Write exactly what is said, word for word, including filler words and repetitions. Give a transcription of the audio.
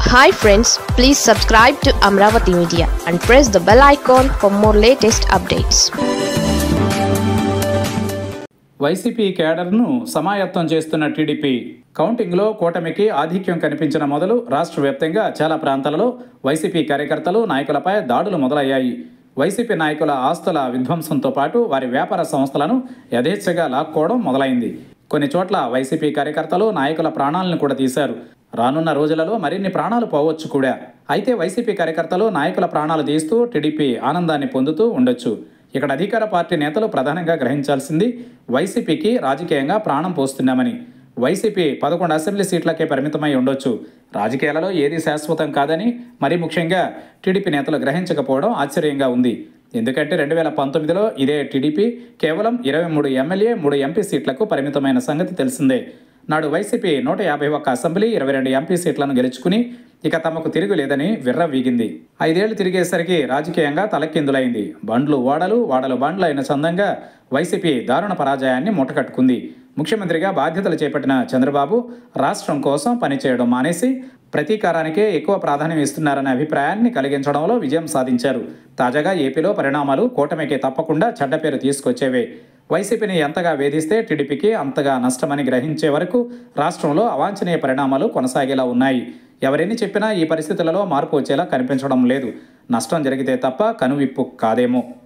Hi friends, please subscribe to Amravati Media and press the bell icon for more latest updates. YCP కేడర్ను సమాయత్తం చేస్తున్న TDP కౌంటింగ్లో కూటమికి ఆధిక్యం కనిపించిన మొదలు రాష్ట్ర వ్యాప్తంగా చాలా ప్రాంతాలలో వైసీపీ కార్యకర్తలు నాయకులపై దాడులు మొదలయ్యాయి. వైసీపీ నాయకుల ఆస్తుల విధ్వంసంతో పాటు వారి వ్యాపార సంస్థలను యథేచ్ఛగా లాక్కోవడం మొదలైంది. కొన్ని చోట్ల వైసీపీ కార్యకర్తలు నాయకుల ప్రాణాలను కూడా తీశారు. రానున్న రోజులలో మరిన్ని ప్రాణాలు పోవచ్చు కూడా. అయితే వైసీపీ కార్యకర్తలు నాయకుల ప్రాణాలు తీస్తూ టీడీపీ ఆనందాన్ని పొందుతూ ఉండొచ్చు. ఇక్కడ అధికార పార్టీ నేతలు ప్రధానంగా గ్రహించాల్సింది వైసీపీకి రాజకీయంగా ప్రాణం పోస్తున్నామని. వైసీపీ పదకొండు అసెంబ్లీ సీట్లకే పరిమితమై ఉండొచ్చు. రాజకీయాలలో ఏది శాశ్వతం కాదని మరీ ముఖ్యంగా టీడీపీ నేతలు గ్రహించకపోవడం ఆశ్చర్యంగా ఉంది. ఎందుకంటే రెండు వేల పంతొమ్మిదిలో ఇదే టీడీపీ కేవలం ఇరవై మూడు ఎమ్మెల్యే మూడు ఎంపీ సీట్లకు పరిమితమైన సంగతి తెలిసిందే. నాడు వైసీపీ నూట యాభై ఒక్క అసెంబ్లీ ఇరవై రెండు ఎంపీ సీట్లను గెలుచుకుని ఇక తమకు తిరుగులేదని విర్రవీగింది. ఐదేళ్లు తిరిగేసరికి రాజకీయంగా తలకిందులైంది. బండ్లు ఓడలు వాడలు బండ్లు అయిన చందంగా వైసీపీ దారుణ పరాజయాన్ని మూటకట్టుకుంది. ముఖ్యమంత్రిగా బాధ్యతలు చేపట్టిన చంద్రబాబు రాష్ట్రం కోసం పనిచేయడం మానేసి ప్రతీకారానికే ఎక్కువ ప్రాధాన్యం ఇస్తున్నారనే అభిప్రాయాన్ని కలిగించడంలో విజయం సాధించారు. తాజాగా ఏపీలో పరిణామాలు కూటమికి తప్పకుండా చెడ్డ పేరు తీసుకొచ్చేవే. వైసీపీని ఎంతగా వేధిస్తే టీడీపీకి అంతగా నష్టమని గ్రహించే వరకు రాష్ట్రంలో అవాంఛనీయ పరిణామాలు కొనసాగేలా ఉన్నాయి. ఎవరెన్ని చెప్పినా ఈ పరిస్థితులలో మార్పు వచ్చేలా కనిపించడం లేదు. నష్టం జరిగితే తప్ప కనువిప్పు కాదేమో.